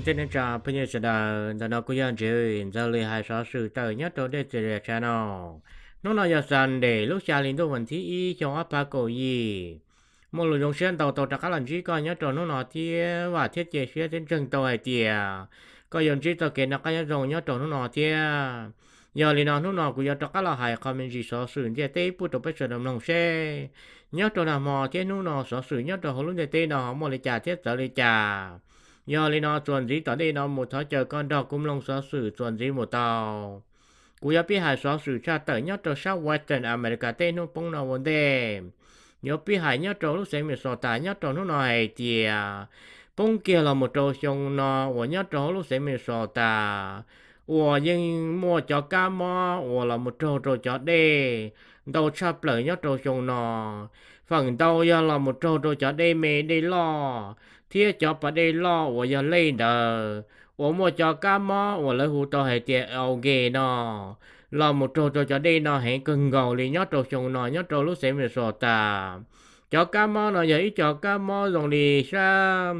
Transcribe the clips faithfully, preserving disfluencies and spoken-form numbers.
trên nền trà bây giờ sẽ đào đã nó có dân chơi giờ lấy hai sáu sự trời nhất đó để chơi channel nó nói giờ sàn để lúc xa lên tôi vẫn thi y cho áp ba cầu gì một lần dùng xuyên tàu tàu đặc các lần chỉ có nhất đó nó nói thì và thiết kế xuyên trên chân tàu hay tiề có dùng chỉ tàu kiện nó cái dùng nhất đó nó nói thì giờ lên nó nó nói của giờ đặc các là hai comment gì sáu sự thì tế bút đầu bây giờ đồng lòng xe nhất đó là mò thế nó nói sáu sự nhất đó họ luôn để tên nó họ lấy trả thiết giờ lấy trả giờ lên nó chuẩn gì tới đây nó một tháo chờ con đỏ cũng lông xóa sử chuẩn gì một tàu cú ya biết hai xóa sử cha tới nhất cho sao Western America tên nó bông nó vấn đề nhớ biết hai nhất cho lúc xem mình so tài nhất cho nó nói thì bông kia là một trâu xong nó và nhất cho lúc xem mình so tài và nhưng mua cho cá mò và là một trâu trâu cho đê đầu chắp lời nhất trâu xong nó phần đầu giờ là một trâu trâu cho đê mê đê lo thiết cho bà đây lo và giờ lên đờ và mua cho cá mò và lấy hũ to hay tiệt ao ghê nó lo một trâu cho cho đây nó hẹn cưng gầu liền nhót trâu xong nó nhót trâu lúc xem về sò ta cho cá mò nó vậy cho cá mò rồi đi sa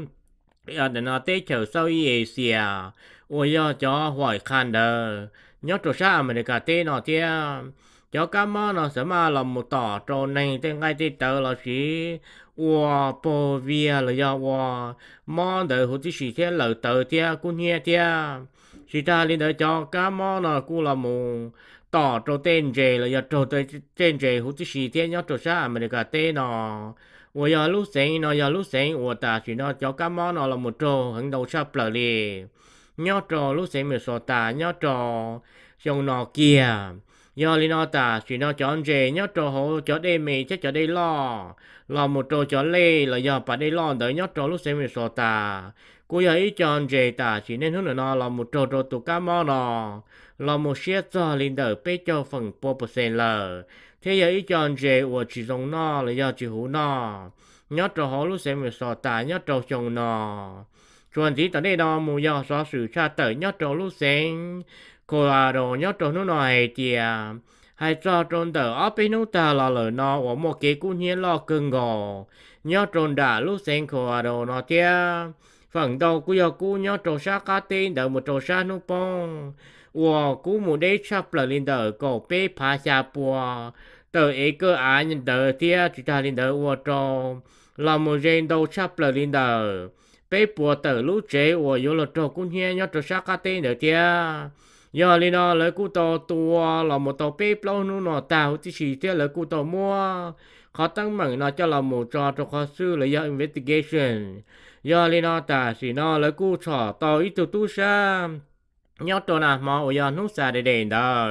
ở đây nó tết chờ sau Asia và giờ cho hỏi khăn đờ nhót trâu sa America tết nó tiệt cho cá mò nó sẽ mà làm một tỏ trâu này tên ngay tết tờ là gì哇，保卫了呀哇，忙的好似是天老头天，姑娘天，是他领导叫干嘛呢？姑老母打着电车了呀，着的电车好似是天要着啥么那个电呢？我要路线呢，要路线，我打算呢叫干嘛呢？了么着很多差不了哩，要着路线没说打，要着像那 kia。giờ li nó ta chỉ nó chọn gì nhớ trò hộ cho đây mì chứ cho đây lo lo một trò cho lê là giờ bà đây lo đợi nhớ trò lúc xem mình so ta cô giờ ý chọn gì ta chỉ nên hướng nó là một trò trò tụ cá mò nó là một xe cho linh đỡ bé cho phần bốn percent là thế giờ ý chọn gì của chỉ dùng nó là giờ chỉ hú nó nhớ trò hộ lúc xem mình so ta nhớ trò chồng nó chuẩn chỉ tại đây đó mù giờ xóa sự cha tới nhớ trò lúc xem cô à đồ nhớ trò nó nói thì hay cho tròn tờ ở bênนู้ta là lời nó ở một cái cũng nhiên lo cưng gò nhớ tròn đã lúc xem cô à đồ nó thì phần đầu cũng giờ cũng nhớ trò sát cá tên đợi một trò sát nút bông và cũng một đế chấp là lên đợi cổ bê phá xa bùa tờ ấy cơ á nhìn đợi thì chúng ta lên đợi và trò là một gen đầu chấp là lên đợi bê bùa tờ lúc chế và vô là trò cũng nhiên nhớ trò sát cá tên đợi thì giờ lên nó lấy cụ tàu tua là một tàu bếp lâu nu nó tàu thì chỉ thế lấy cụ tàu mua khó tăng mảng nó cho là một trò cho khó sư là do investigation giờ lên nó ta chỉ nó lấy cụ trò tàu ít tu tu sa nhớ tôi nào mà ở giờ nút xa để đền đó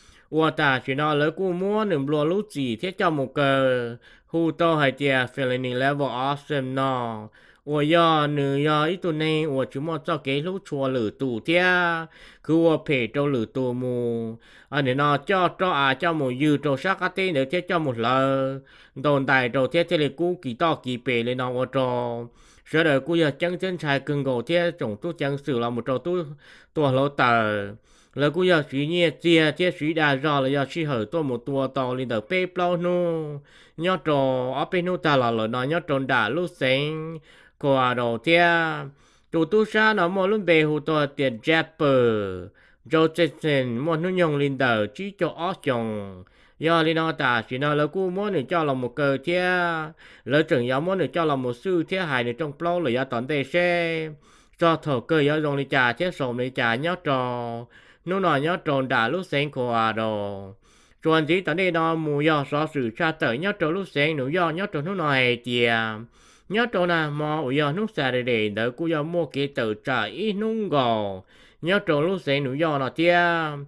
và ta chỉ nó lấy cụ mua nửa lúa lúa gì thế cho một cờ hu tàu hay tiệt felony level awesome nó我呀，你呀，一度呢，我只么找给路错了度的，可我陪着了度么？啊，你那叫找啊叫么有着啥个的，你这叫么了？当代着这这里古几道几百了那我着，所以古呀真真才更高这种都真是了么着都多老大。แล้วกูอยากสีเนี่ยเจียเจียสีดาจอเลยอยากสีเหอตัวหมดตัวต่อเลยเด้อเป๊ะเปล่านู่ยอดจอเอาไปนู่นตาหล่อเลยนอยอดจนด่าลูกเซ็งก็อาโดเทียตูตูชาเนาะมอลุ่มเบหูตัวเตียนแจปเปอร์โจเจสันมอนุ่ยงลินเดอร์จีโจออจงยอลินอตาสีนาแล้วกูมอหนึ่งเจ้าเราหมดเกอเทียแล้วถึงยามอหนึ่งเจ้าเราหมดซื้อเทียหายในจงเปล่าเลยยาตอนเตเช่cho thở cơยdùng lý trả chết sổ lý trả nhớ trò nó nói nhớ tròn đã lúc sáng của à đồ chuẩn chỉ tại đây nó mù do so sự cha tới nhớ tròn lúc sáng nữa do nhớ tròn nó nói tiề nhớ tròn là mà ở do lúc xa để để đỡ cô do mua cái tờ trả ít nung gò nhớ tròn lúc sáng nữa do nó tiề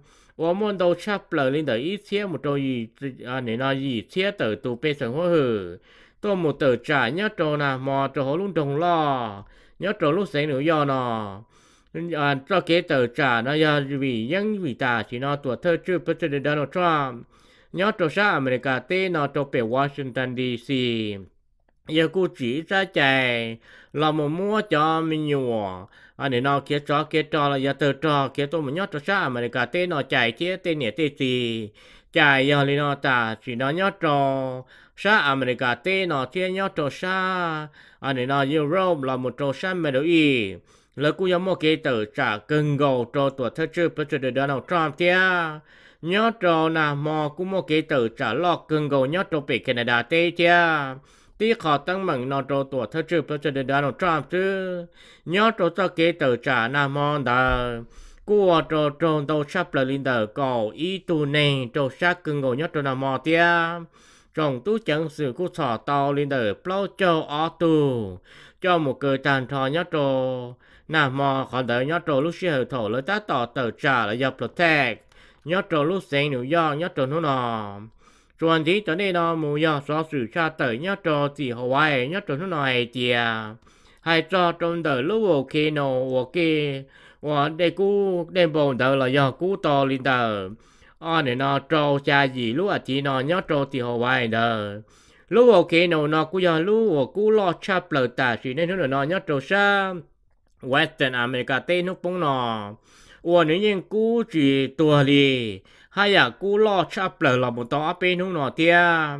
và muốn đâu chấp lời lên đỡ ít xe một trò gì à này nói gì xe tờ tụ bê sừng hoa hử tôi một tờ trả nhớ tròn là mà trò họ luôn đồng lo nhớ tròn lúc sáng nữa do nó à cho cái tờ trả nó giờ vì những vì ta chỉ nó tuổi thơ chưa President Donald Trump nhớ trò sa America tê nó cho về Washington đê xê giờ cô chỉ ra chạy là một mua cho mình nhiều anh ấy nó kia cho kia cho là giờ tờ cho kia tôi muốn nhớ trò sa America tê nó chạy kia tê nhẹ tê xì chạy giờ li nó ta chỉ nó nhớ trò sa America tê nó kia nhớ trò sa anh ấy nó Europe là một trò sa Middle East lỡ cú yếm một cái tờ trả cưng gầu cho tuổi thơ chưa bây giờ được Donald Trump thia nhớ cho nà mò cú một cái tờ trả lọ cưng gầu nhớ cho bị Canada tê thia tí khó tăng mừng nó cho tuổi thơ chưa bây giờ được Donald Trump chứ nhớ cho cho cái tờ trả nà mò đờ cú cho cho đâu sắp là linh đờ cầu ý tu này cho sát cưng gầu nhớ cho nà mò thia trong tú chẳng sự cú sò tàu linh đờ plau châu ở tu cho một cơ tàn thọ nhớ cho nà mò khỏi đợi nhớ trò lúc xưa thổ lấy ta tỏ tờ trả là dập protect nhớ trò lúc sáng New York nhớ trò nó nọ chuẩn tí tới đây nó mù do xóa sự tra tới nhớ trò chỉ Hawaii nhớ trò nó nọ hay chìa hay cho trong đời lúc ok nó ok và đây cú đêm bồn đời là do cú to lên đời ở này nó trò cha gì lúc à chỉ nó nhớ trò chỉ Hawaii đời lúc ok nó nó cú do lúc cú lo chắp lời ta chỉ nên nó nó nhớ trò sao Western America tây nước bóng nọ, ủa nếu như cú chỉ tua đi, hay là cú lo chắp lời là một tòa bên nước nọ tia,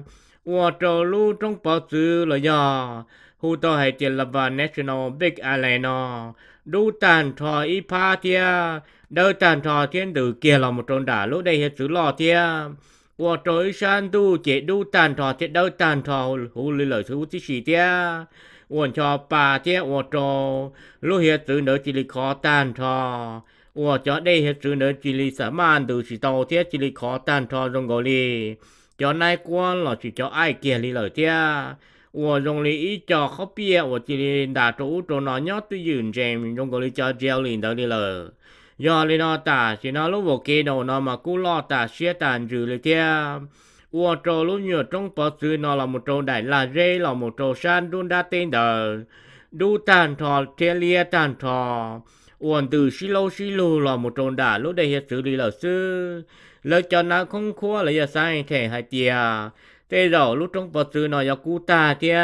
ủa trâu lu trong bao tử là do, hú tòa hay tiền là vào National Big Island nọ, đu tàn thọ y pa tia, đỡ tàn thọ thiên tử kia là một tròn đá lúc đây hết chữ lo tia, ủa trâu san đu chế đu tàn thọ chế đỡ tàn thọ hú lì lời thứ chỉ tia. 我叫爸爹，我做路些只能这里靠单车，我叫那些只能这里什么都是到天这里靠单车中国里，叫那关了是叫爱见里了天，我用里一叫好别，我这里打住做那鸟都云针，中国里叫叫领导里了。要里那打是那路我给到那么古老打些单子里天。 我做lúc nhiều trong bao tử nó là một trâu đại là dây là một trâu san đun đa tên đời đu tàn thọ thiên lia tàn thọ uốn từ xí lâu xí lù là một trâu đại lúc đây hết xử lý là sư lời cho nó không khua là giờ sai thể hai tia thế rồi lúc trong bao tử nó là cú ta tia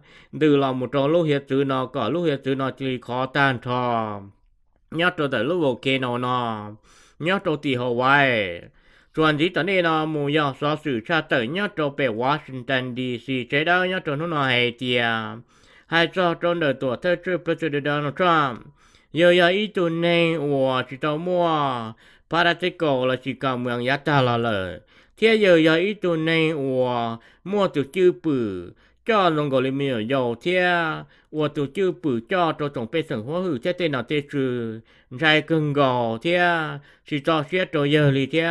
từ là một trâu lúc hết xử nó có lúc hết xử nó chỉ khó tàn thọ nhớ trâu tại lúc ok nó nó nhớ trâu tì Hawaii chuẩn chỉ tới đây nó mù do xóa sự tra tới nhớ cho về Washington đê xê chế đó nhớ cho nó nói hay tiề hay cho trong đời tuổi thơ chưa President Donald Trump giờ giờ ý tụ này của chỉ tao mua Paratico là chỉ cần mượn giá ta là lời thế giờ giờ ý tụ này của mua từ chữ bự cho lòng gọi là miệng dầu thế của từ chữ bự cho cho tổng bê sừng hóa hữu thế tên nào thế trừ trái cưng gò thế chỉ cho xe cho giờ li thế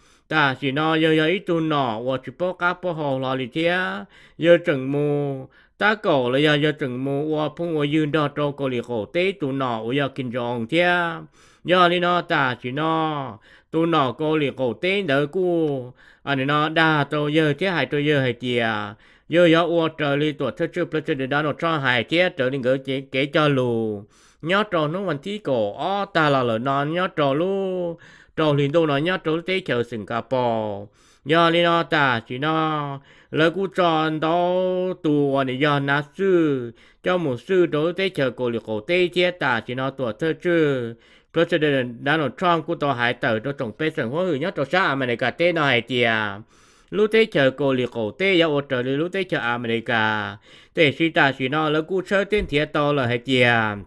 ta chỉ nói giờ giờ ít tu nọ và chỉ bỏ cá bỏ hồ lò lì thế giờ chừng mù ta cổ là giờ giờ chừng mù và phun vàยืน đó cho cổ lì khổ tế tu nọ và giờ kinh rong thế giờ li nó ta chỉ nói tu nọ cổ lì khổ tế đỡ cu anh nó đa to giờ thế hai to giờ hai tia giờ giờ và trở li tuổi thơ chưa President Donald Trump hai thế trở nên gỡ chế kể cho lù nhớ trò nóวันที่cổ ó ta là lời non nhớ trò lu trò liền đâu nói nhớ trò tế chờ Singapore giờ li nó ta chỉ nó lời cú tròn đó tù anh giờ nát sư cho một sư đối tế chờ cổ liệt cổ tế chế ta chỉ nó tuổi thơ chưa President Donald Trump cú tỏ hải tử cho trồng bê sừng hóa hữu nhớ trò xã America tế nó hải tiề lúc tế chờ cổ liệt cổ tế giờ ô trở li lúc tế chờ America tế sĩ ta chỉ nó lời cú chơi tên thiệt to là hải tiề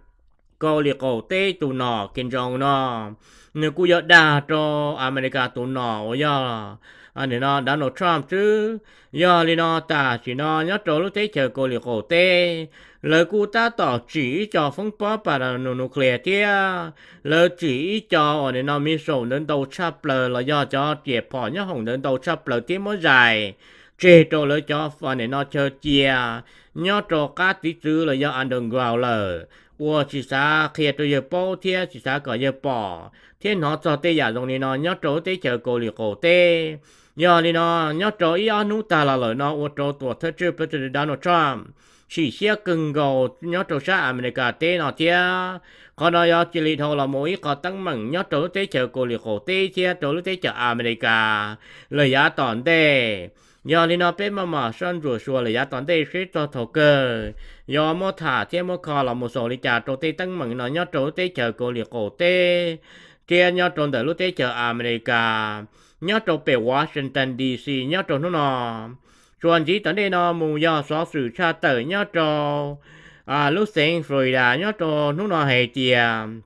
cổ liệt cổ tế tù nọ kinh rong nọ nếu cú giờ đa cho America tụ nọ giờ anh nó Donald Trump chứ giờ li nó ta chỉ nó nhớ trò lúc thế chờ cô liệt cổ tê lời cú ta tỏ chỉ cho phong bó para nuclear tia lời chỉ cho anh nó mi sầu đến đầu chắp lời là do cho tiệp bỏ nhớ hồng đến đầu chắp lời tiết mới dài chế trò lời cho anh nó chờ chia nhớ trò cá tí chữ là do underground lời 我只啥可以对着包天，只啥个也包。天拿做对呀，容易呢，要做对就够力够对。要你呢，要做一安努达了了呢，我做多特质不是 Donald Trump， 是些更高，要做啥 America 对那天。可能要这里头了某一个登门，要做对就够力够对些，做对就 America， 了也当对。 giờ thì nó biết mà mà sân rùa xua là giá toàn đây sẽ cho thầu cơ giờ mua thả thêm mua kho là một số lý trả trâu tây tăng mừng nó nhớ trâu tây chờ cổ liệt cổ tây kia nhớ trâu đời lúc tây chờ America nhớ trâu về Washington đê xê nhớ trâu nó nó chuẩn chỉ tới đây nó mù giờ xóa sự tra tới nhớ trâu à lúc sinh Florida nhớ cho nó nó hay tiề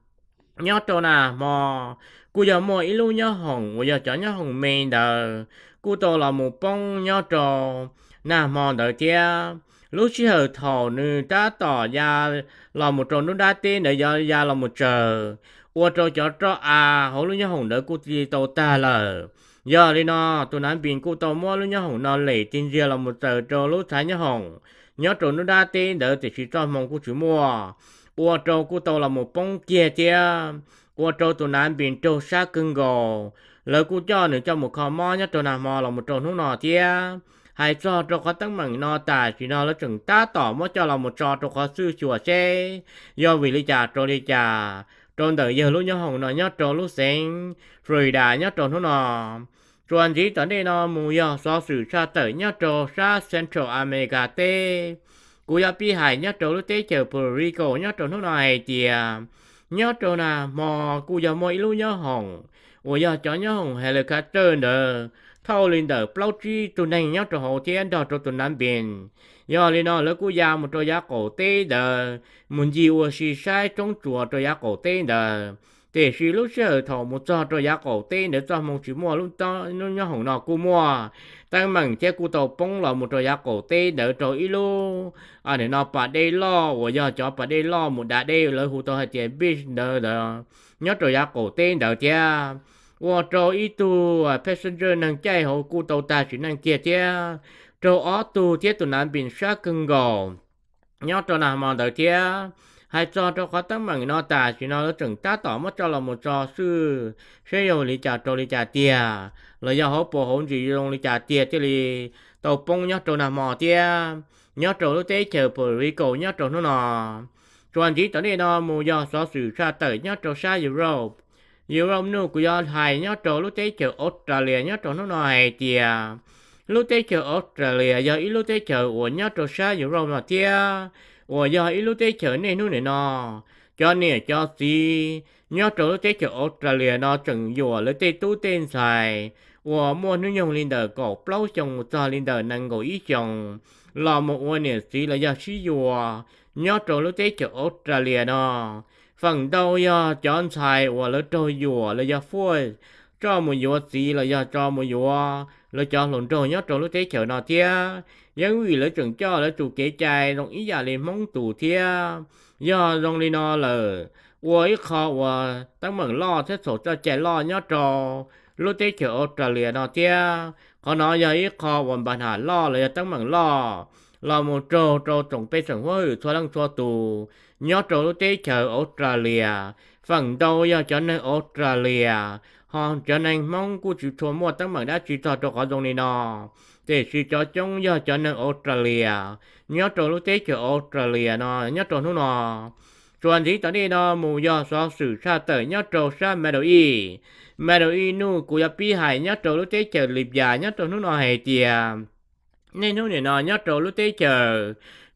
nhớ cho nà mò cú giờ mò ít lúc nhớ hồng cú giờ cho nhớ hồng mình đờ cú to là một bông nhớ cho nà mò đờ tiề lúc chỉ hở thầu nữ ta tỏ ra là một trò nó đã tên để ra ra là một chờ qua trò cho trò à họ lúc nhớ hồng đỡ cú chỉ tàu ta là giờ đi nó tụi nó biến cú tàu mua lúc nhớ hồng nó lấy tin ra là một giờ trò lúc thái nhớ hồng nhớ trò nó đã tên đỡ thì chỉ cho mong cú chủ mua qua trò cú tàu là một bông kia tiề qua trò tụi nó biến trò xa cưng gò lời cú cho nữa cho một kho mò nhớ trò nào mò là một trò nó nọ tiề hay cho trò khó tăng bằng nó tài chỉ nó là chừng ta tỏ mất cho là một trò trò khó sư chùa xe do vì lý trả trò lý trả trò đợi giờ lúc nhớ hồng nó nhớ trò lúc sinh rồi đã nhớ trò nó nọ chuẩn chỉ tới đây nó mù giờ so sử xa tới nhớ trò xa Central America tê cú ya pi hải nhớ trò lúc tế chờ Puerto Rico nhớ trò nó nọ hay tiề nhớ trò nào mò cú giờ mỗi lúc nhớ hồng ủa giờ cho nhớ hồng helicopter nữa thâu lên đờ plau chi tụi này nhớ cho hồ thiên đó cho tụi nam biển giờ lên nó lỡ cú già một trò giá cổ tê đờ muốn gì ủa xì sai trong chùa trò giá cổ tê đờ để xì lúc sợ thầu một trò trò giá cổ tê để cho mong chỉ mua lúc đó nó nhớ hồng nọ cú mua tăng bằng che cú tàu bông là một trò giá cổ tê đỡ trò ít lu à để nó bà đây lo ủa giờ cho bà đây lo một đã đây lỡ hụt tàu hay tiền biết đờ đờ nhớ trò giá cổ tê đỡ chiaว่าโจอีตัว passenger นั่งใจเขากูตัวตาสินั่งเกียร์เจ้าโจออตัวเจ้าตัวนั้นบินช้ากึ่งก่อนยอดตัวนั้นมองเดียวเจ้าให้จอโจเขาตั้งมั่งนอตาสินอแล้วจึงตาต่อมาจอเราหมดจอซื่อเชี่ยวลิจ่าโจลิจ่าเตียเลยยาเขาปวดหัวจีลงลิจ่าเตียเจลีตัวปงยอดตัวนั้นมองเจ้ายอดตัวรู้เตะเจอปุริโกยอดตัวนู้นนอส่วนที่ตอนนี้นอมูยอดสอสื่อชาเตยยอดตัวชายุโรปnhiều ông nu của do thầy nhớ trò lúc tế chờ Australia nhớ trò nó nói tiề lúc tế chờ Australia do ít lúc tế chờ của nhớ trò xa nhiều ông mà tiề của do ít lúc tế chờ nàyนู่นnày nọ cho nè cho gì nhớ trò lúc tế chờ Australia nó chừng dùa lúc tế tu tên xài của mua nước nhung linh đời cổ plau chồng một giờ linh đời năng ngồi ý chồng là một người nè gì là do xí dùa nhớ trò lúc tế chờ Australia nó phần đầu ya chọn xài và lỡ trôi dùa là ya phôi cho một dùa gì là ya cho một dùa là cho lộn trôi nhớ trôi lúc tế chờ nó thia những vì lỡ chừng cho lỡ chủ kế trai đồng ý giả lên mong tù thia do dòng đi nó là và ít khó và tăng mừng lo thế sổ cho trẻ lo nhớ trò lúc tế chờ Australia nó thia có nói giờ ít khó và bạn hà lo là tăng mừng lo là một trò trò trồng bê sừng hoa hữu cho lăng cho tù nhớ trò lúc tế chờ Australia phần đầu giờ cho nên Australia họ cho nên mong cô chịu thua mua tăng bằng đã chỉ cho cho có dòng này nọ để chỉ cho chúng giờ cho nên Australia nhớ trò lúc tế chờ Australia nọ nhớ trò nó nọ chuẩn gì tới đây nọ mù giờ so sử xa tới nhớ trò xa Middle East Middle East nu của pi hải nhớ trò lúc tế chờ Libya nhớ trò nó nọ hay tiề nên nó này nọ nhớ trò lúc tế chờ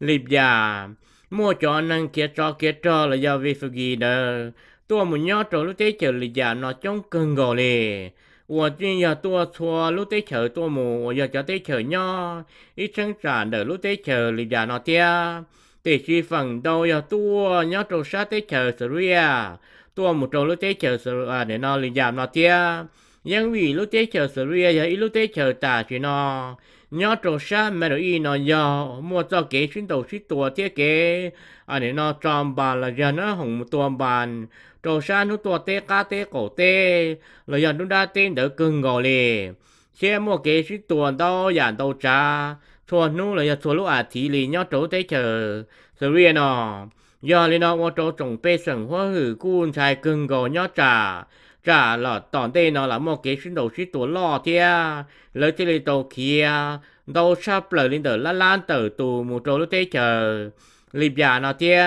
Libya mua cho năng kia cho kia cho là do vì phải gì đó tôi muốn nhớ trò lúc tế chờ Libya nó trong cơn gò lì và chuyên giờ tôi thua lúc tế chờ tôi mù giờ cho tế chờ nhớ ít chân trả đỡ lúc tế chờ Libya nó tia để chỉ phần đầu giờ tôi nhớ trò sát tế chờ Syria tôi một trò lúc tế chờ Syria để nó Libya nó tia nhưng vì lúc tế chờ Syria giờ ít lúc tế chờ ta chỉ nó nhớ trò sát mà rồi nó giờ mua cho kế chuyến đầu chuyến tua thiết kế anh ấy nó tròn bàn là giờ nó hùng một tua bàn trò sát nó tua tê cá tê cổ tê là giờ nó đã tên đỡ cưng gò lì xe mua kế chuyến tua đâu giảm đâu trả thua nó là giờ thua lúc à thì lì nhớ trò tế chờ Syria nó giờ lên nó mua trò trồng bê sừng hoa hử cuốn xài cưng gò nhớ trả trả là tòn tên nó là một cái chuyến đầu chuyến tua lo thia lấy cái này tàu kia đâu sắp lời lên đỡ lan lan tử tù một chỗ lúc tế chờ Libya nó tia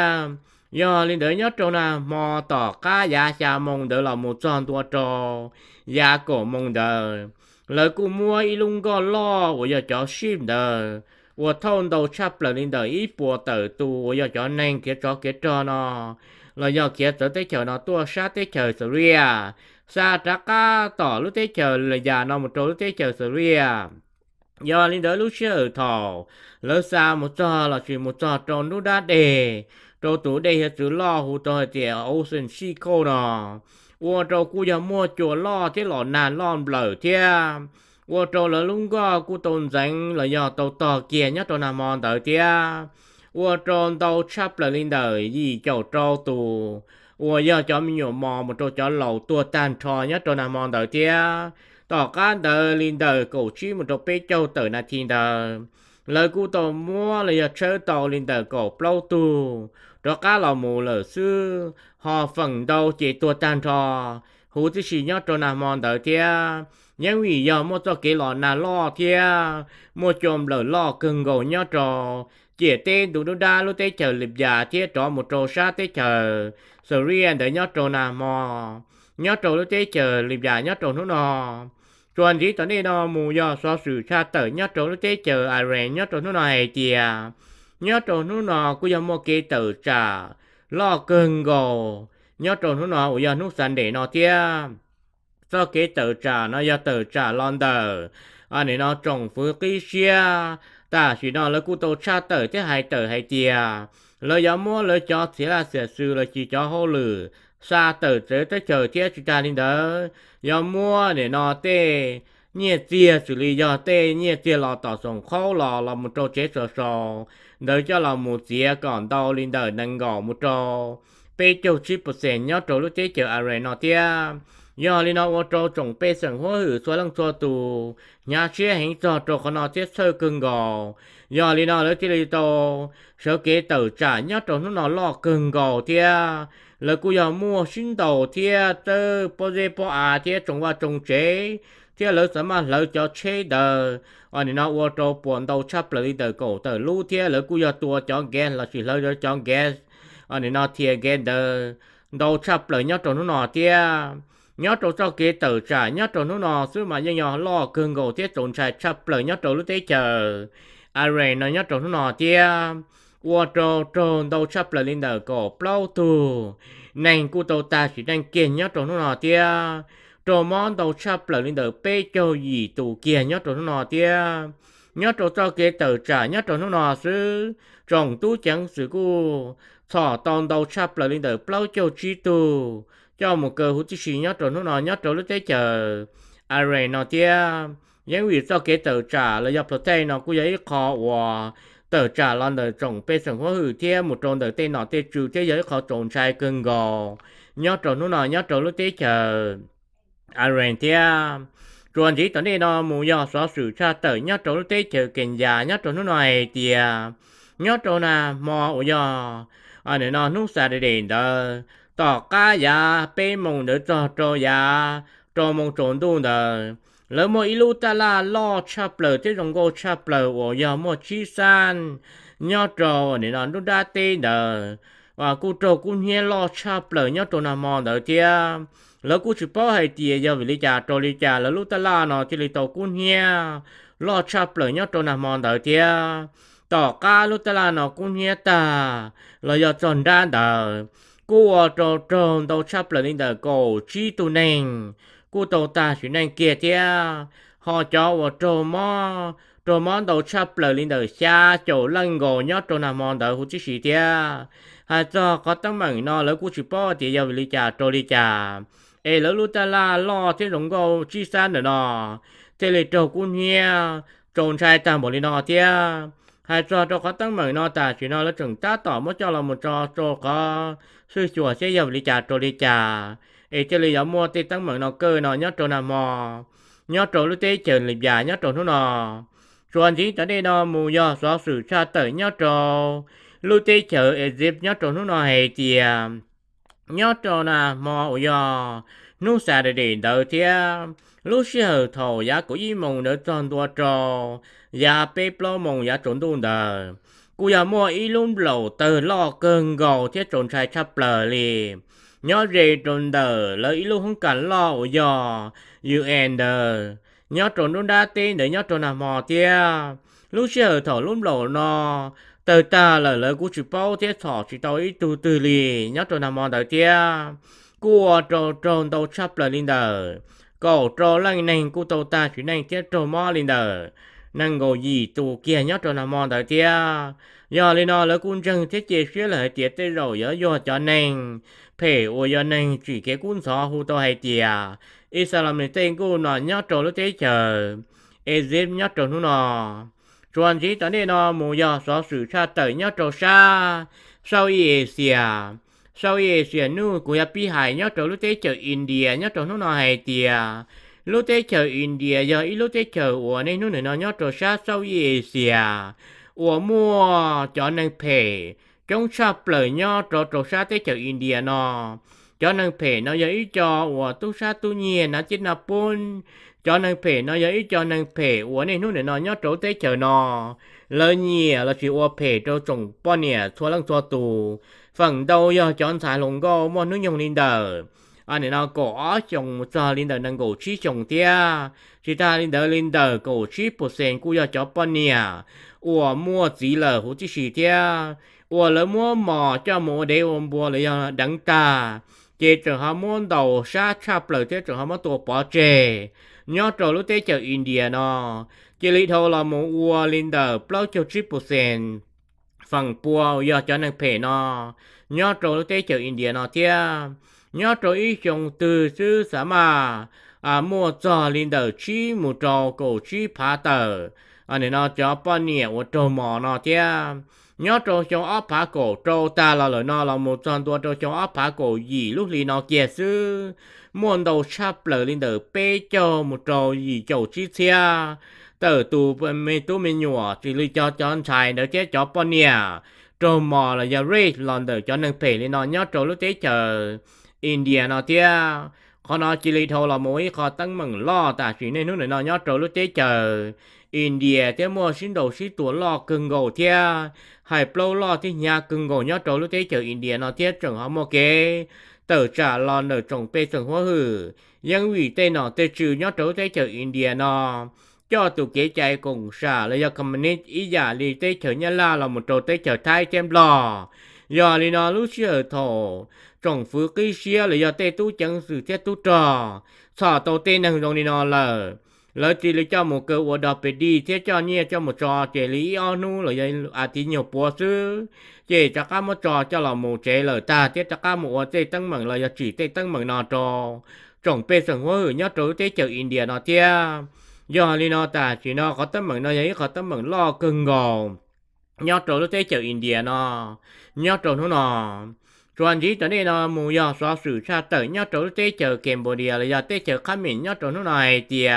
do lên đỡ nhất chỗ nào mò tỏ cá giá xa mong đỡ là một tròn tua trò giá cổ mong đỡ lời cụ mua y lung có lo của giờ cho ship đỡ của thôn đầu sắp lời lên đỡ ít bùa tử tù của giờ cho nên kia cho kia cho nó là do kia tới tế chờ nó tua sát tế chờ Syria xa trả cá tỏ lúc tế chờ là già nó một chỗ lúc tế chờ Syria do linh đỡ lúc xưa thọ lỡ xa một trò là chỉ một trò tròn nút đá đề trâu tủ đây là chữ lo hụ tờ trẻ ocean sea cô nọ ua trâu cu giờ mua chùa lo thế lọ nàn lon blở thế ua trâu là lung go cu tôn danh là do tàu tờ kia nhất trâu nam mòn tờ thế ua trâu tàu chắp là linh đời gì chậu trâu tù ua giờ cho mình nhiều mò một trâu cho lẩu tua tan trò nhất trâu nam mòn tờ thế tỏ cá đời linh đời cổ chi một trâu bê châu tờ na thiên đời lời cu tàu mua là giờ chơi tàu linh đời cổ plau tù đó cá lò mù lở sư họ phần đầu chỉ tua tan trò hú chỉ chỉ nhớ trâu nam mòn tờ thế nhưng vì giờ mua cho cái lò nà lo thế mua chôm lở lo cưng gầu nhớ trò chỉ tên đủ đủ đa lúc tới chờ liệp giả thế trò một trò sát tới chờ sờ riêng để nhớ trò nà mò nhớ trò lúc tới chờ liệp giả nhớ trò nó nọ chuẩn gì tao này nó mù giờ so sự cha tờ nhớ trò lúc tới chờ ai rèn nhớ trò nó nọ hay tiề nhớ trò nó nọ cũng giờ mua cái tờ trả lo cưng gầu nhớ trò nó nọ giờ nó sẵn để nó thế do cái tờ trả nó giờ tờ trả lon tờ anh ấy nó trồng phước cái xia ta chỉ nó là cụ tổ cha tờ thế hai tờ hai tia lời giờ mua lời cho thì là sẽ sự là chỉ cho hô lử xa tờ tới tới chờ thế chúng ta đi đỡ giờ mua để nó tê nhiệt tia xử lý giờ tê nhiệt tia lò tỏ sống khó lò là một trâu chế sờ sờ đỡ cho là một tia còn đau lên đỡ nâng gõ một trâu pe châu chín phần trăm nhớ trâu lúc tế chờ are nó tia giờ li nó ô tô trồng bê sừng hoa hử xóa lăng xóa tù nhà chia hình cho trâu khó nó chết sơ cưng gò giờ li nó lấy tí li tô sở kế tờ trả nhớ trâu nó lo cưng gò thia lời cô giờ mua xin đầu thia tơ bó dê bó à thia trồng qua trồng chế thia lỡ sớm mà lỡ cho chế đờ ở này nó ô tô buồn đầu chấp lời tờ cổ tờ lưu thia lỡ cô giờ tua cho ghé là chỉ lỡ cho ghé ở này nó thia ghé đờ đầu chấp lời nhớ trâu nó thia nhớ trâu cho kế tờ trả nhớ trâu nó nọ xứ mà nhỏ lo cưng gầu tiết trộn chạy chập lời nhớ trâu lúc tế chờ ai nó nhớ trâu nó nọ tia ua trâu trâu đâu chập lời lên đờ cổ plau tù nành cu tàu ta chỉ đang kiên nhớ trâu nó nọ tia trâu món đâu chập lời lên đờ bê châu gì tù kia nhớ trâu nó nọ tia nhớ trâu cho kế tờ trả nhớ trâu nó nọ xứ trồng tú chẳng xứ cu thọ tòn đâu chập lời lên đờ plau châu chi tù cho một cơ hút chỉ nhớ trộn nó nhớ trộn lúc tới chờ ai nó tia những việc sau kế tờ trả là dọc tay nó cũng giấy khó và tờ trả là đời trồng bê sừng hoa hử tia một trộn đời tên nó tê trừ thế giới khó trộn trai cưng gò nhớ trộn nó nhớ trộn lúc tới chờ ai tia trộn chỉ tận đây nó mù do xóa sự cha tờ nhớ trộn lúc tới chờ kiện già nhớ trộn nó này tia nhớ trộn à mò ở do anh nó nút xa để đền đó tỏ cá ya bê mông đỡ cho cho ya cho mông trốn đun đờ lỡ một ilu ta la lo chắp lờ thế rong go chắp lờ của ya một chi san nhớ trò để nó đun đa tê đờ và cô trò cũng nghe lo chắp lờ nhớ trò nam mòn đờ tia lỡ cô chỉ bảo hay tia giờ vì lý cha trò lý cha lỡ lúc ta la nó chỉ lý tàu cũng nghe lo chắp lờ nhớ trò nam mòn đờ tia tỏ cá lúc ta la nó cũng nghe ta lỡ giờ tròn đa đờ cô trò trò đầu chắp lời lên đời cổ chi tu nền cô tàu ta chỉ nên kia tia họ cho vào trò mò trò mò đầu chắp lời lên đời xa chỗ lăng gồ nhớ trò nào mò đời hút chỉ tia hai cho có tấm mảnh nó lỡ cô chỉ bỏ thì giờ lý trả trò lý trả ê lỡ lúc ta la lo thế giống gồ chi san nữa nọ thế là trò cũng nghe tròn trai ta một lý nọ tia hai trò trò có tấm mảnh nó ta chỉ nó là chừng ta tỏ mất cho là một trò trò có sư chùa sẽ giờ lý trả trò lý trả ê cho lý giống mua tê tăng mừng nó cơ nó nhớ trò nào mò nhớ trò lúc tế chờ lý giả nhớ trò nó nọ chuẩn chỉ tới đây nó mù do xóa sự cha tới nhớ trò lúc tế chờ ê dịp nhớ trò nó nọ hề tìa nhớ trò nà mò ổ do nụ xa để để đợi thia lúc sẽ hờ thầu giá của y mông đỡ tròn tua trò giá bê plo mông giá trốn đun đờ cô giờ mua ý luôn lẩu tờ lo cơn gầu thiết trốn trai chắp lờ lì nhớ rề trốn đờ lỡ ý luôn không cần lo ở giò you end nhớ trốn đun đa tên để nhớ trốn nào mò tia lúc sẽ thở luôn lẩu nó tờ ta lỡ lỡ cô chỉ bao thiết thỏ chỉ tao ý từ từ lì nhớ trốn nào mò đờ tia cô trốn trốn tàu chắp lờ linh đờ cổ trốn lăng nành cô tàu ta chỉ nành thiết trốn mò linh đờ năng gầu gì tù kia nhớ cho nằm mòn tới tia giờ lên nó là quân chân thiết chế xuyên lại tiệt tê rồi giờ giờ cho nên phải ôi giờ nên chỉ cái quân sò hú to hay tia Islam này tên cô nó nhớ cho lúc thế chờ Egypt nhớ cho nó chuẩn chỉ tới đây nó mù giờ xóa sự xa tới nhớ cho xa sau Asia sau Asia nu của Pi Hải nhớ cho lúc thế chờ India nhớ cho nó hay tia lúc thế chờ India giờ ít lúc thế chờ của nên nó nó nhớ cho xa sau Asia của mua cho nên phải trong sắp lời nhớ cho cho xa thế chờ India nó cho nên phải nó giờ ít cho của tu xa tu nhiên nó chỉ là pun cho nên phải nó giờ ít cho nên phải của nên nó nó nhớ cho thế chờ nó lời nhiều là chỉ của phải cho trồng bao nhiêu thua lăng thua tù phần đầu giờ chọn xài lồng go mua nước dùng linh đờ anh này nó có trồng cho linh đờ năng cổ chi trồng tia chỉ ta linh đờ linh đờ cổ chi percent cũng giờ cho bao nhiêu của mua chỉ là hỗ trợ gì tia của lỡ mua mò cho mua để ôm bùa là đắng ta chế trường họ muốn đầu sát chắp lời chế trường họ muốn tổ bỏ chế nhớ trò lúc tế chờ India nó chế lý thâu là một ua linh đờ bao cho chín percent phần bùa giờ cho nên phải nó nhớ trò lúc tế chờ India nó tia nhớ trò ý chung từ sư xã mà à mua cho linh đờ chi một trò cổ chi phá tờ anh này nó cho bao nhiêu một trò mò nó tia nhớ trò trong áp phá cổ trò ta là lời nó là một trong tua trò trong áp phá cổ gì lúc li nó kia sư muốn đầu sắp lời linh đờ bê cho một trò gì chầu chi xe tờ tù mình tu mình nhủa chỉ li cho cho anh trai nữa chứ cho bao nhiêu trò mò là giờ rate lần đờ cho nên phải li nó nhớ trò lúc tế chờ India nó tia còn nó chỉ li thôi là mỗi khó tăng mừng lo ta chỉ nên nước này nó nhớ trò lúc tế chờ India thế mua xin đầu xin tuổi lo cưng gầu thia hay plau lo thì nhà cưng gầu nhớ trâu lúc thế chờ India nó thiết trường họ mua kế tờ trả lo nở trồng bê trường hoa hử nhưng vì tên nó tê trừ nhớ trâu thế chờ India nó cho tụ kế chạy cùng xả là do communist ý giả li tê chờ nhà la là một trâu tê chờ thai thêm lo giờ li nó lúc xưa thổ trồng phước cái xia là do tê tu chẳng sự thiết tu trò xả tàu tên năng dùng li nó là lỡ chỉ là cho một cơ hội đọc về đi thế cho nhẹ cho một trò chế lý onu là vậy à thì nhiều bùa sư chế cho các một trò cho là một chế lỡ ta thế cho các một chế tăng mừng là chỉ chế tăng mừng nào trò trồng bê sừng hoa hử nhớ trối thế chờ India nó thế do li nó ta chỉ nó có tăng mừng nó vậy có tăng mừng lo cưng gò nhớ trối thế chờ India nó nhớ trối nó nó chuẩn chỉ tới đây nó mù do xóa sử xa tới nhớ trối thế chờ Cambodia là do thế chờ khám mình nhớ trối nó này thì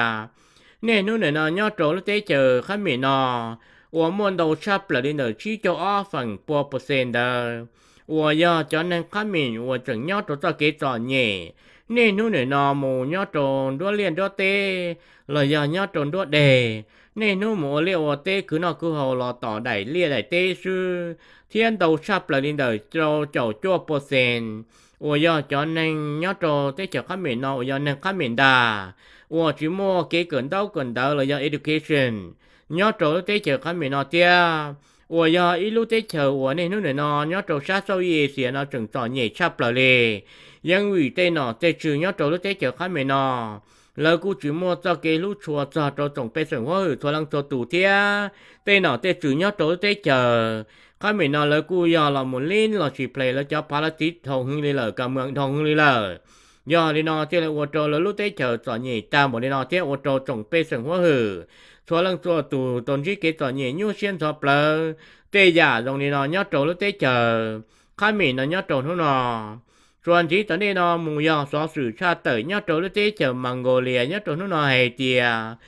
nên nó này nó nhớ trâu lúc tế chờ khá mì nó của môn đầu sắp là đi nở chỉ cho ở phần bốn percent đó của giờ cho nên khá mì của chẳng nhớ trâu cho cái trò nhẹ nên nó này nó mù nhớ trâu đua liền đua tê là giờ nhớ trâu đua đề nên nó mù liệu tê cứ nó cứ hầu là tỏ đẩy lia đẩy tê sư thiên đầu sắp là đi nở trâu trâu cho percent của giờ cho nên nhớ trâu tế chờ khá mì nó của giờ nên khá mì đà我只摸给更到更到了要 education， nhớ trâu tế chờ khá mình nó tia， 我要一路tế chờ我nên nó nó nhớ trâu sát sau gì xìa nó chừng trò nhẹ chắp lại lề， 因为tế nó tế trừ nhớ trâu tế chờ khá mình nó， lời cô chỉ mua cho cái lúc chùa cho trâu trồng bê sừng hoa hử thua lăng cho tù tia， tế nó tế trừ nhớ trâu tế chờ khá mình nó lời cô giờ là một linh là chỉ play là cho Palestine thong hưng đi lời cả mượn thong hưng đi lời giờ đi nó thế là ô tô là lúc tế chờ trò nhỉ ta một đi nó thế ô tô trồng bê sừng hoa hử xóa lăng xóa tù tôn chỉ cái trò nhỉ nhu xuyên xóa plơ tê giả dòng đi nó nhớ trâu lúc tế chờ khai mình nó nhớ trâu nó chuẩn chỉ tới đây nó mù giờ xóa sử xa tới nhớ trâu lúc tế chờ Mongolia nhớ trâu nó hay tìa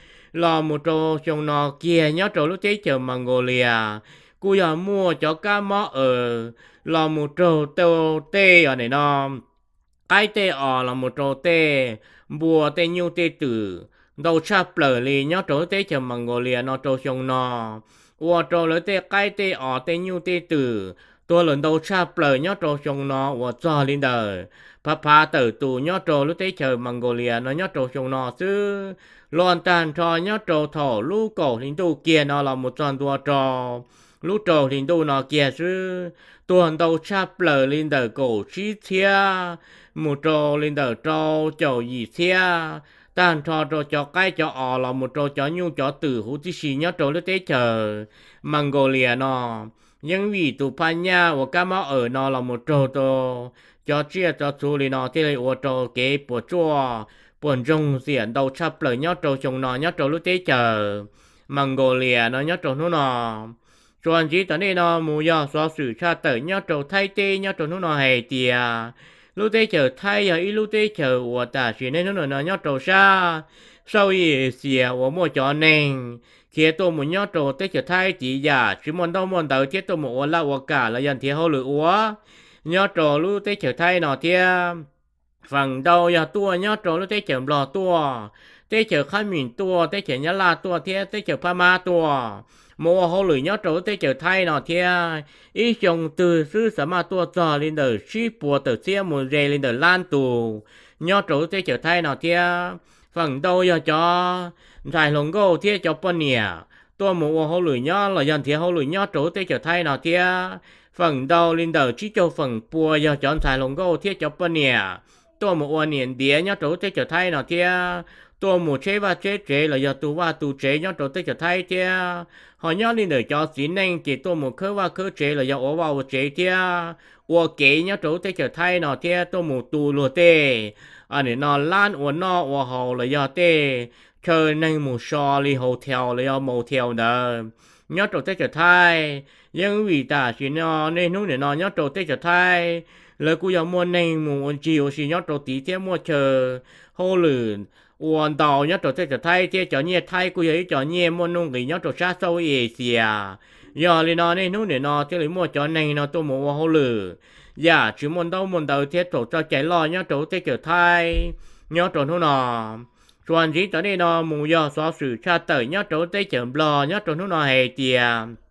là một trâu trong nó kia nhớ trâu lúc tế chờ Mongolia cô giờ mua cho cá mó ở là một trâu tê tê ở này nó cái tê ở là một trò tê bùa tê nhiêu tê tử đầu chắp lở lì nhớ trò tê chờ Mongolia nó trò xong nó ua trò lỡ tê cái tê ở tê nhiêu tê tử tôi lần đầu chắp lở nhớ trò xong nó ua cho lên đời phá phá tử tù nhớ trò lúc tê chờ Mongolia nó nhớ trò xong nó chứ loạn tàn trò nhớ trò thổ lũ cổ hình tu kia nó là một tròn tua trò lũ trò hình tu nó kia chứ tuần đầu chắp lở lên đời cổ chi thia một trò lên đời trò chầu gì thia tan cho cho cho cái cho ở là một trò cho nhung cho tử hữu tí xì nhớ trò lúc tế chờ Mongolia nó nhưng vì tụ pan nha và cá máu ở nó là một trò to cho chia cho chú li nó thì là một trò kế bộ chua buồn rong diện đầu chắp lời nhớ trò chồng nó nhớ trò lúc tế chờ Mongolia nó nhớ trò nó nó chuẩn chỉ tận đây nó mù do xóa sử cha tử nhớ trò thay tê nhớ trò nó nó hề tìa lúc tế chờ thay giờ ít lúc tế chờ của ta chỉ nên nó nó nhớ trò xa sau ý xìa của một chó nền khi tôi muốn nhớ trò tế chờ thay chỉ giả chỉ muốn đâu muốn tới thiết tôi muốn là của cả là dần thì hậu lửa úa nhớ trò lúc tế chờ thay nó thì phần đầu giờ tua nhớ trò lúc tế chờ lò tua tế chờ khai mình tua tế chờ nhớ là tua thì tế chờ pha ma tua mua hậu lửa nhớ trò tế chờ thay nó thì ý chồng từ xứ sở ma tua cho lên đời ship bùa từ xe một rề lên đời lan tù nhớ trò tế chờ thay nó thì phần đầu giờ cho giải lồng gô thì cho bọn nè tôi mua hậu lửa nhớ là dần thì hậu lửa nhớ trò tế chờ thay nó thì phần đầu lên đời chỉ cho phần bùa giờ chọn giải lồng gô thì cho bọn nè tôi mua niệm đĩa nhớ trò tế chờ thay nó thì tôi mua chế và chế chế là giờ tu và tu chế nhớ trò tế chờ thay thì họ nhớ lên đời cho xin nên chỉ tôi một khứ và khứ chế là do ở vào chế thia, ở kế nhớ chỗ tế trở thay nó thia tôi một tu lùa tê, anh ấy nó lan ở nó ở hậu là do tê, chơi nên một so li hậu theo là do màu theo đó, nhớ chỗ tế trở thay, nhưng vì ta chỉ nó nên lúc này nó nhớ chỗ tế trở thay, lời cô giờ mua nên một chiều chỉ nhớ chỗ tí thế mua chờ, hô lửng uốn tàu nhớ trò chơi trò thay thế trò nhẹ thay cô ấy trò nhẹ mua nông người nhớ trò sát sâu ấy xìa giờ lên nó nên lúc này nó thế lấy mua trò này nó tôi mua hậu lử dạ chỉ muốn đâu muốn đâu thế trò cho chạy lo nhớ trò chơi trò thay nhớ trò nó nọ chuẩn chỉ tới đây nó mua giờ xóa sử cha tới nhớ trò chơi trò lo nhớ trò nó nọ hay tiề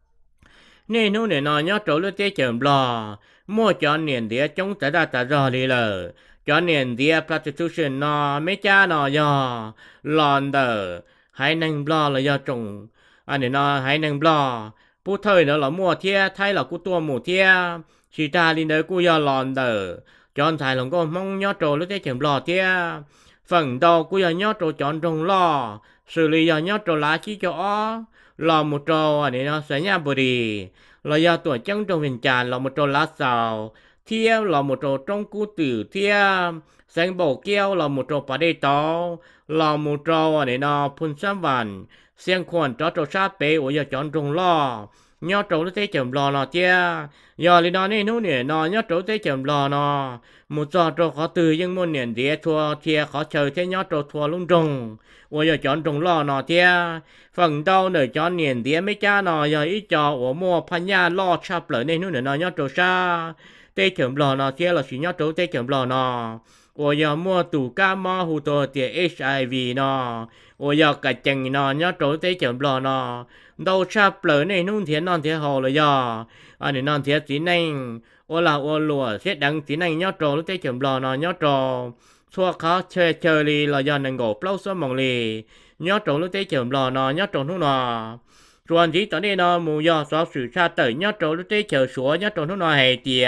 nên lúc này nó nhớ trò lúc chơi trò lo mua trò niệm để chống tới ra tới giờ đi lờ cho nên địa prostitution nó mấy cha nó do lòn đờ hay năng blo là do trồng anh ấy nó hay năng blo bút thời nó là mua thia thay là cú tua mù thia chỉ ta đi đấy cú do lòn đờ chọn thay lòng có mong nhớ trâu lúc thế chừng blo thia phần đầu cú do nhớ trâu chọn trồng lo xử lý do nhớ trâu lá chỉ cho lò một trâu anh ấy nó sẽ nhà bự đi là do tuổi chân trong hình tràn là một trâu lá xào thiêu là một trò trong cú tử thiêu sáng bầu keo là một trò bà đê to là một trò để nó phun xăm vằn xem khoản trò trò sát bế ở giờ chọn trồng lo nhớ trò lúc thế chầm lo nó thiêu giờ lý nó nên hú nè nó nhớ trò thế chầm lo nó một trò trò khó từ nhưng một niệm đĩa thua thiêu khó chờ thế nhớ trò thua lung trồng ở giờ chọn trồng lo nó thiêu phần đâu nơi chọn niệm đĩa mấy cha nó giờ ít trò ở mua phan nha lo chắp lợi nên hú nè nó nhớ trò xa tê chấm lò nó thế là chỉ nhớ trâu tê chấm lò nó, ôi giờ mua tủ cá mò hủ tổ tiền H I V nó, ôi giờ cả chừng nó nhớ trâu tê chấm lò nó, đâu chắp lỡ này nung thiệt non thiệt hồ là giờ, anh ấy non thiệt tí này, ôi là ôi lùa xét đắng tí này nhớ trâu tê chấm lò nó nhớ trâu, xua khó chơi chơi đi là giờ nên ngủ plau số mỏng lì, nhớ trâu tê chấm lò nó nhớ trâu nó nó. Chuẩn chỉ tới đây nó mù do xóa sử xa tới nhớ trâu lúc tế chờ xuống nhớ trâu nó hay tìa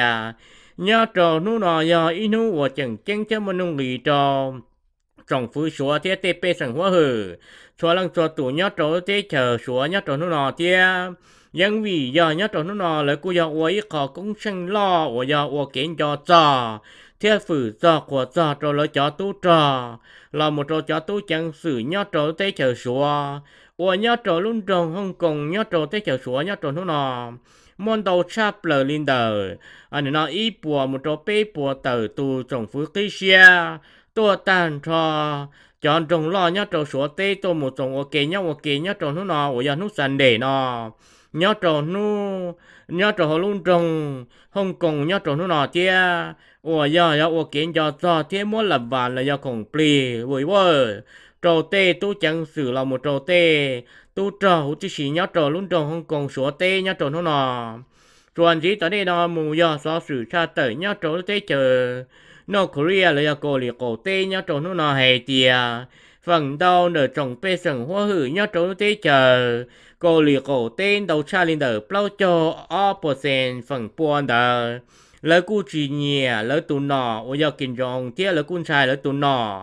nhớ trâu nó do ý nụ của chẳng chân cho một nông lì trâu trong phứ xuống thế tê bê sẵn hóa hử xóa lăng xóa tủ nhớ trâu lúc tế chờ xuống nhớ trâu nó tìa nhưng vì do nhớ trâu nó lấy cô do ua ý khó cũng sinh lo của do ua kiến cho trò thế phử trò của trò trâu lấy cho tú trò là một trò cho tú chẳng sử nhớ trâu lúc tế chờ xuống ủa nhớ trò luôn trồng Hồng Kông nhớ trò tới chờ xuống nhớ trò nó nọ môn đầu chắp lờ linh đời anh nó ý bùa một trò bê bùa tờ tu trồng phước tí xia tua tàn trò chọn trồng lo nhớ trò xuống tê tôi một trồng ok nhớ ok nhớ trò nó nọ ủa giờ nó sẵn để nọ nhớ trò nó nhớ trò họ luôn trồng Hồng Kông nhớ trò nó nọ tia ủa giờ giờ ok cho cho thế muốn lập vạn là do khổng plì vui vui trò tê tu chẳng xử là một trò tê tu trò hữu chỉ chỉ nhớ trò luôn trò Hồng Kông số tê nhớ trò nó nọ chuẩn chỉ tới đây nó mù do xóa sử cha tới nhớ trò tê chờ nó Korea là do cổ lì cổ tê nhớ trò nó nọ hay tìa phần đầu nở trồng bê sừng hoa hử nhớ trò tê chờ cổ lì cổ tên đầu cha lên đờ plau cho opposite phần buồn đờ lỡ cu chỉ nhẹ lỡ tụ nọ ôi giờ kinh rong tiếc lỡ cu trai lỡ tụ nọ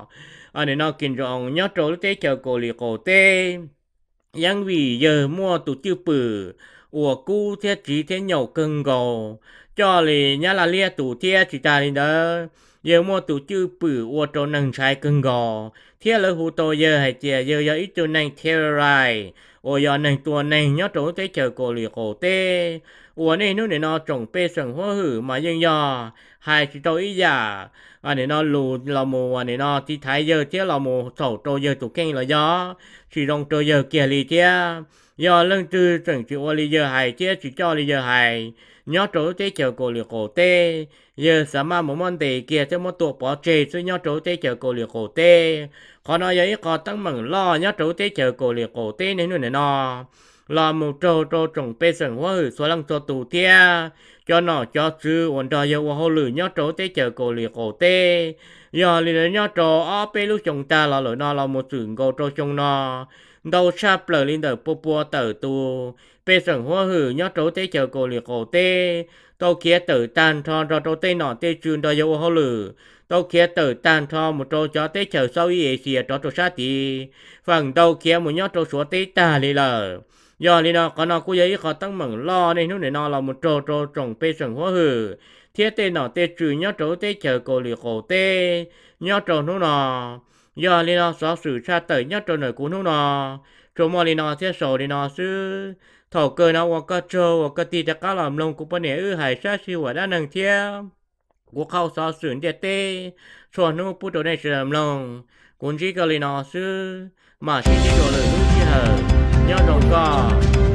anh nên nó kinh rong nhớ trâu tế chờ cổ lì cổ tế yang vì giờ mua tụ tiêu bự ủa cu thiết chỉ thế nhậu cưng gò cho lì nhá là lia tụ thiết chỉ ta đi đó giờ mua tụ tiêu bự ủa trâu nâng trái cưng gò thiết lỡ hú tô giờ hay chè giờ giờ ít trâu nâng theo rai ủa giờ nâng tua nâng nhớ trâu tế chờ cổ lì cổ tế ủa này nó để nó trồng bê sừng hoa hử mà nhưng giờ hai chỉ trâu ý giả anh này nó lù là mù anh này nó thì thấy giờ chứ là mù sầu trâu giờ tụ kinh là gió chỉ rong trâu giờ kia lì chứ giờ lưng tư chẳng chịu ô lì giờ hay chứ chỉ cho lì giờ hay nhớ trâu tế chờ cổ lì cổ tế giờ sao mà một món tiền kia cho một tổ bỏ chê chứ nhớ trâu tế chờ cổ lì cổ tế còn nói vậy có tăng mừng lo nhớ trâu tế chờ cổ lì cổ tế nên nữa nó là một trâu trâu trồng bê sừng hoa hử số lăng cho tù thia cho nó cho chữ ổn đòi yêu hồ lử nhớ trâu tế chờ cổ lì cổ tế giờ lì nhớ trâu ở bê lúc chồng ta là lỗi nó là một sự ngô trâu chồng nó đâu sắp lời lên đời bố bố tử tu bê sừng hoa hử nhớ trâu tế chờ cổ lì cổ tế tao kia tử tan cho cho trâu tế nọ tế chữ đòi yêu hồ lử tao kia tử tan cho một trâu cho tế chờ sau ý xìa cho trâu sát thì phần tao kia một nhớ trâu số tế ta lì lờ giờ đi nó có nó cũng vậy có tăng mừng lo nên lúc này nó là một trâu trâu trồng bê sừng hoa hử thiết tên nó tê trừ nhớ trâu tê chờ cổ lì cổ tê nhớ trâu nó nó giờ đi nó xóa sự xa tới nhớ trâu nơi của nó nó trâu mò đi nó thiết sầu đi nó sư thầu cơ nó hoặc cái trâu hoặc cái tì cho cá làm lông của bên này ư hải sát siêu ở đa năng thiết của khâu xóa sự địa tê xóa nó bút đồ này sự làm lông cũng chỉ cái đi nó sư mà chỉ chỉ đồ lời lúc chứ hờ nhớ trâu co